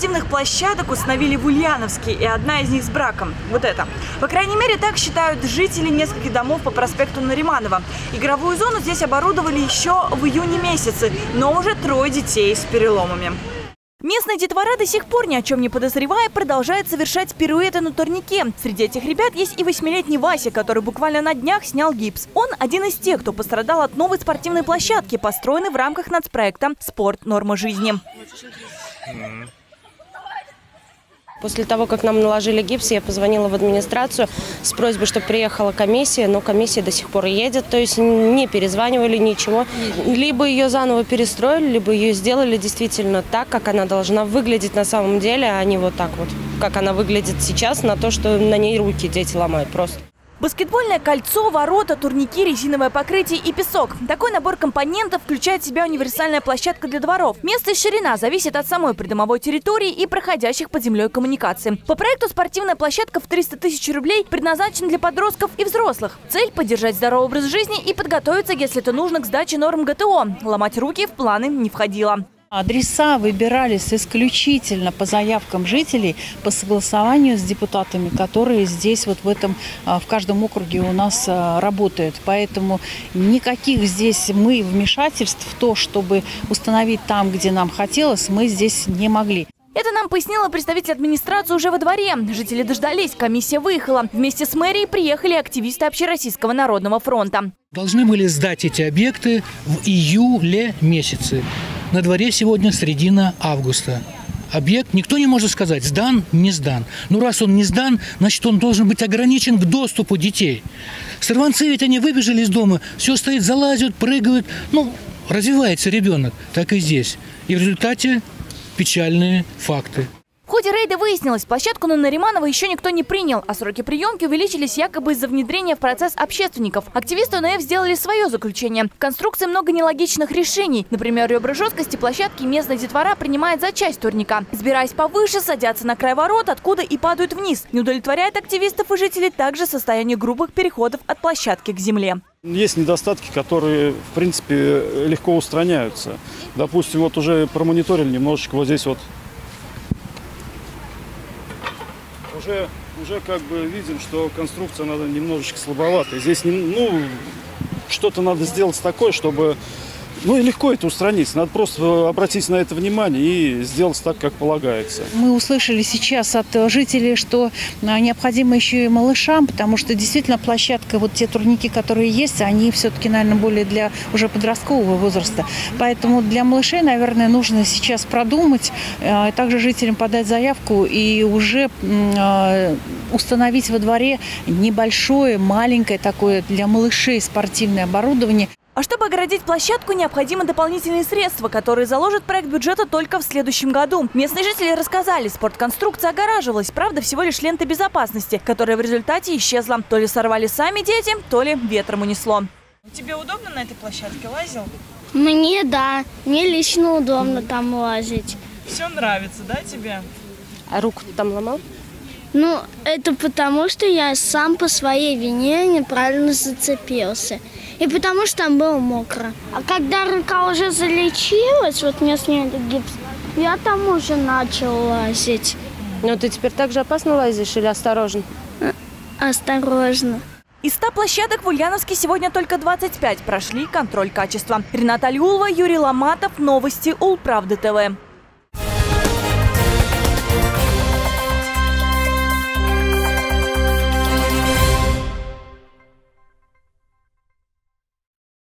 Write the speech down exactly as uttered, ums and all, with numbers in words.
спортивных площадок установили в Ульяновске, и одна из них с браком. Вот это. По крайней мере, так считают жители нескольких домов по проспекту Нариманова. Игровую зону здесь оборудовали еще в июне месяце, но уже трое детей с переломами. Местная детвора, до сих пор ни о чем не подозревая, продолжает совершать пируэты на турнике. Среди этих ребят есть и восьмилетний Вася, который буквально на днях снял гипс. Он один из тех, кто пострадал от новой спортивной площадки, построенной в рамках нацпроекта «Спорт. Норма жизни». После того, как нам наложили гипс, я позвонила в администрацию с просьбой, чтобы приехала комиссия, но комиссия до сих пор едет, то есть не перезванивали, ничего. Либо ее заново перестроили, либо ее сделали действительно так, как она должна выглядеть на самом деле, а не вот так вот, как она выглядит сейчас, на то, что на ней руки дети ломают просто. Баскетбольное кольцо, ворота, турники, резиновое покрытие и песок. Такой набор компонентов включает в себя универсальная площадка для дворов. Место и ширина зависит от самой придомовой территории и проходящих под землей коммуникаций. По проекту спортивная площадка в триста тысяч рублей предназначена для подростков и взрослых. Цель – поддержать здоровый образ жизни и подготовиться, если это нужно, к сдаче норм ГТО. Ломать руки в планы не входило. Адреса выбирались исключительно по заявкам жителей, по согласованию с депутатами, которые здесь вот в этом, в каждом округе у нас работают. Поэтому никаких здесь мы вмешательств в то, чтобы установить там, где нам хотелось, мы здесь не могли. Это нам пояснила представитель администрации уже во дворе. Жители дождались, комиссия выехала. Вместе с мэрией приехали активисты Общероссийского народного фронта. Должны были сдать эти объекты в июле месяце. На дворе сегодня середина августа. Объект, никто не может сказать, сдан, не сдан. Ну, раз он не сдан, значит, он должен быть ограничен к доступу детей. Сорванцы ведь они выбежали из дома, все стоит, залазят, прыгают. Ну, развивается ребенок, так и здесь. И в результате печальные факты. В ходе рейда выяснилось, площадку на Нариманова еще никто не принял, а сроки приемки увеличились якобы из-за внедрения в процесс общественников. Активисты ОНФ сделали свое заключение. В конструкции много нелогичных решений. Например, ребра жесткости площадки местная детвора принимает за часть турника. Взбираясь повыше, садятся на край ворот, откуда и падают вниз. Не удовлетворяет активистов и жителей также состояние грубых переходов от площадки к земле. Есть недостатки, которые, в принципе, легко устраняются. Допустим, вот уже промониторили немножечко вот здесь вот. Уже, уже как бы видим, что конструкция надо немножечко слабоватая. Здесь, ну, что-то надо сделать такое, чтобы... Ну и легко это устранить. Надо просто обратить на это внимание и сделать так, как полагается. Мы услышали сейчас от жителей, что необходимо еще и малышам, потому что действительно площадка, вот те турники, которые есть, они все-таки, наверное, более для уже подросткового возраста. Поэтому для малышей, наверное, нужно сейчас продумать, также жителям подать заявку и уже установить во дворе небольшое, маленькое такое для малышей спортивное оборудование. А чтобы оградить площадку, необходимы дополнительные средства, которые заложит проект бюджета только в следующем году. Местные жители рассказали, спортконструкция огораживалась, правда, всего лишь лентой безопасности, которая в результате исчезла. То ли сорвали сами дети, то ли ветром унесло. Тебе удобно на этой площадке лазил? Мне да, мне лично удобно там лазить. Все нравится, да, тебе? А руку ты там ломал? Ну, это потому, что я сам по своей вине неправильно зацепился. И потому что там было мокро. А когда рука уже залечилась, вот мне сняли гипс, я там уже начал лазить. Ну, ты теперь так же опасно лазишь или осторожно? Осторожно. Из ста площадок в Ульяновске сегодня только двадцать пять прошли контроль качества. Рената Алиулова, Юрий Ломатов. Новости Улправды ТВ.